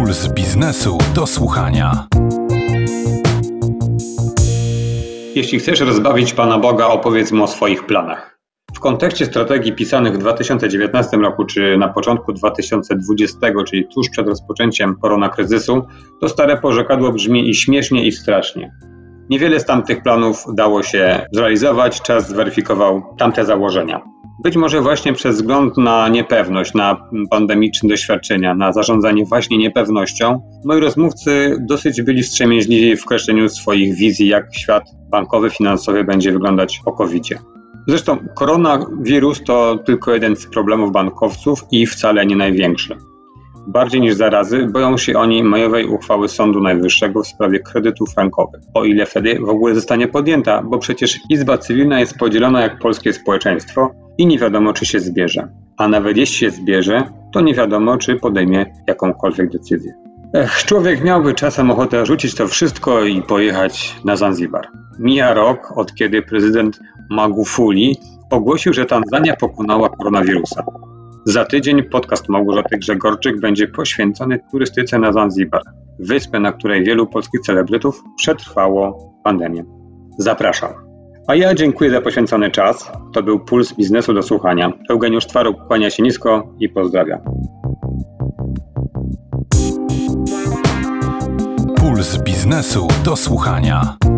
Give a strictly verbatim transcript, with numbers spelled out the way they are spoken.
Puls biznesu do słuchania. Jeśli chcesz rozbawić Pana Boga, opowiedz Mu o swoich planach. W kontekście strategii pisanych w dwa tysiące dziewiętnastym roku czy na początku dwa tysiące dwudziestego, czyli tuż przed rozpoczęciem koronakryzysu, to stare porzekadło brzmi i śmiesznie, i strasznie. Niewiele z tamtych planów dało się zrealizować, czas zweryfikował tamte założenia. Być może właśnie przez wzgląd na niepewność, na pandemiczne doświadczenia, na zarządzanie właśnie niepewnością, moi rozmówcy dosyć byli wstrzemięźliwi w kreśleniu swoich wizji, jak świat bankowy, finansowy będzie wyglądać po kowidzie. Zresztą koronawirus to tylko jeden z problemów bankowców i wcale nie największy. Bardziej niż zarazy boją się oni majowej uchwały Sądu Najwyższego w sprawie kredytów frankowych. O ile wtedy w ogóle zostanie podjęta, bo przecież Izba Cywilna jest podzielona jak polskie społeczeństwo i nie wiadomo, czy się zbierze. A nawet jeśli się zbierze, to nie wiadomo, czy podejmie jakąkolwiek decyzję. Ech, człowiek miałby czasem ochotę rzucić to wszystko i pojechać na Zanzibar. Mija rok, od kiedy prezydent Magufuli ogłosił, że Tanzania pokonała koronawirusa. Za tydzień podcast Małgorzaty Grzegorczyk będzie poświęcony turystyce na Zanzibar, wyspę, na której wielu polskich celebrytów przetrwało pandemię. Zapraszam. A ja dziękuję za poświęcony czas. To był Puls biznesu do słuchania. Eugeniusz Twaruk kłania się nisko i pozdrawia. Puls biznesu do słuchania.